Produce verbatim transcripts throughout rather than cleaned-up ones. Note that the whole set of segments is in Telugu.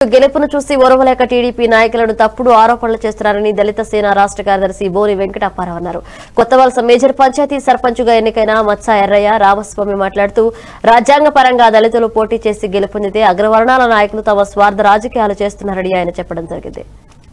గెలుపును చూసి ఓర్వలేక టీడీపీ నాయకులను తప్పుడు ఆరోపణలు చేస్తున్నారని దళిత సేన రాష్ట్ర కార్యదర్శి బోని వెంకటప్పారావు అన్నారు. కొత్తవలస మేజర్ పంచాయతీ సర్పంచ్గా ఎన్నికైన మత్స ఎర్రయ్య రామస్వామి మాట్లాడుతూ రాజ్యాంగ పరంగా దళితులు పోటీ చేసి గెలుపొందితే అగ్రవర్ణాల నాయకులు తమ స్వార్థ రాజకీయాలు చేస్తున్నారని ఆయన చెప్పడం జరిగింది.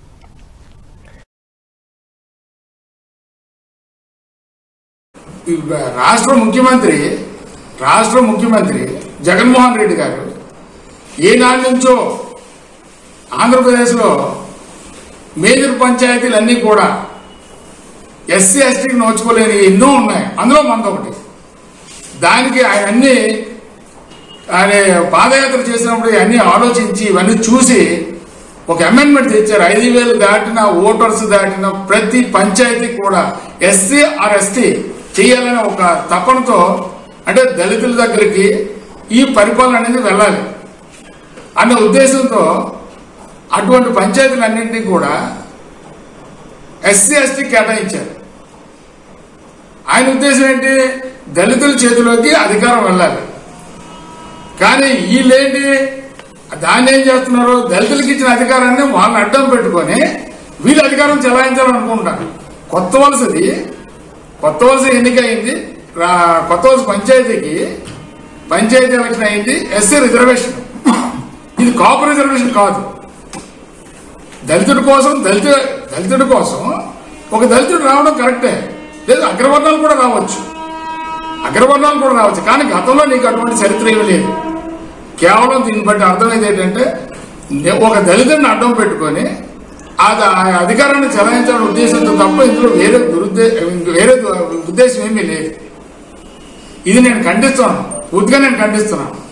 రాష్ట్ర ముఖ్యమంత్రి రాష్ట్ర ముఖ్యమంత్రి జగన్మోహన్ రెడ్డి గారు ఏనాటి నుంచో ఆంధ్రప్రదేశ్లో మేజర్ పంచాయతీలన్నీ కూడా ఎస్సీ ఎస్టీకి నోచుకోలేని ఎన్నో ఉన్నాయి. అందులో మనదొకటి. దానికి ఆయన అన్ని ఆయన పాదయాత్ర చేసినప్పుడు అన్ని ఆలోచించి ఇవన్నీ చూసి ఒక అమెండ్మెంట్ తెచ్చారు. ఐదు వేలు దాటిన ఓటర్స్ దాటిన ప్రతి పంచాయతీ కూడా ఎస్సీ ఆర్ ఎస్టీ చేయాలనే ఒక తపనతో, అంటే దళితుల దగ్గరికి ఈ పరిపాలన అనేది వెళ్ళాలి అనే ఉద్దేశంతో అటువంటి పంచాయతీలన్నింటినీ కూడా ఎస్సీ ఎస్టీ కేటాయించారు. ఆయన ఉద్దేశం ఏంటి? దళితుల చేతిలోకి అధికారం వెళ్ళాలి. కానీ వీళ్ళేంటి, దాన్ని ఏం చేస్తున్నారు? దళితులకు ఇచ్చిన అధికారాన్ని వాళ్ళని అడ్డం పెట్టుకొని వీళ్ళు అధికారం చెలాయించాలనుకుంటారు. కొత్త వలసది కొత్త వలస ఎన్నికయింది. కొత్త వలస పంచాయతీకి పంచాయతీ ఎలక్షన్ అయింది. SC reservation. ఇది కాపు రిజర్వేషన్ కాదు. దళితుడి కోసం దళిత దళితుడి కోసం ఒక దళితుడు రావడం కరెక్టే. లేదు, అగ్రవర్ణాలు కూడా రావచ్చు అగ్రవర్ణాలు కూడా రావచ్చు కానీ గతంలో నీకు అటువంటి చరిత్ర ఏమీ లేదు. కేవలం దీన్ని బట్టి అర్థమైంది ఏంటంటే, ఒక దళితుడిని అడ్డం పెట్టుకొని అది ఆ అధికారాన్ని చెలాయించాలనే ఉద్దేశంతో తప్ప ఇందులో వేరే దురుద్దే వేరే ఉద్దేశం ఏమీ లేదు. ఇది నేను ఖండిస్తున్నాను, పూర్తిగా నేను ఖండిస్తున్నాను.